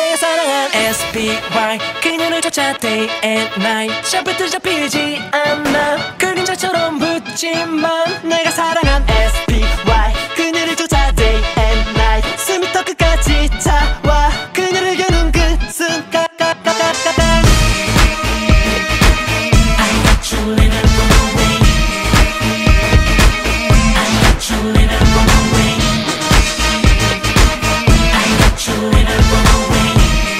내가 사랑한 SPY 그녀를 쫓아 day and night 샤프트 잡히지 않아 그림자처럼 붙지만 내가 사랑한 SPY 그녀를 쫓아 day and night 숨이 더 끝까지 차와 그녀를 겨눈 그 순간 I got you in a runaway I got you in a runaway I got you in a runaway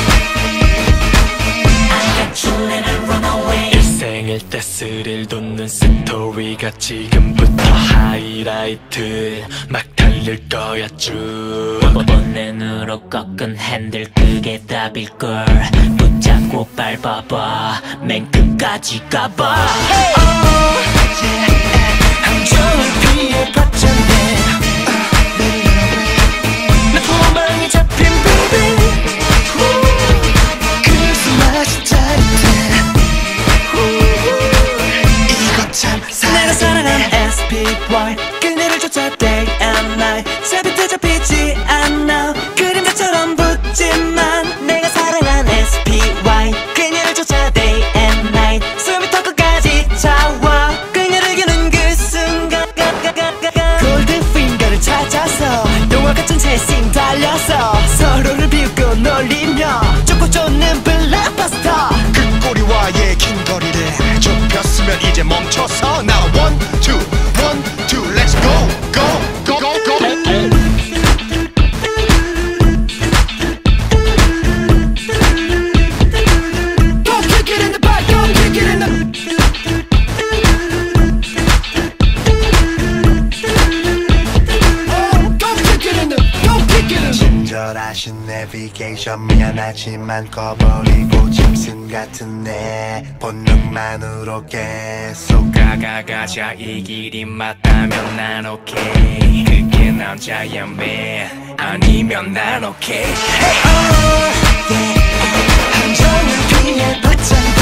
I got you in a runaway 일생일 때 스릴 돋는 스토리가 지금부터 하이라이트 막 달릴 거야 쭉 번뇌으로 꺾은 핸들 그게 답일걸 붙잡고 밟아봐 맨 끝까지 가봐 함정을 피해 봤잖네 내 도망이 잡힌 baby 그 숨맛이 짜릿해 이거 참 내가 사랑한 SPY 그녀를 쫓아 day and night 새벽 잡히지 않아 그림자처럼 붙지만 내가 사랑한 SPY 그녀를 쫓아 day and night 숨이 턱 끝까지 차와 그녀를 겨눈 그 순간 골든핑거를 찾아서 영화 같은 채심 달려서 서로를 비웃고 놀리며 쫓고 쫓는 블랙버스터 그 꼬리와의 긴 거리를 좁혔으면 이제 멈춰서 나 one two let's go go go go go Go kick it in the back, go kick it in the oh, go kick it in the go kick it in the 친절하신 내비게이션 미안하지만 꺼버리고 짐승 같은 내 본능만으로 계속 가자 이 길이 맞다면 난 오케이 그게 남자야매 아니면 난 오케이 함정을 피해 봤잖아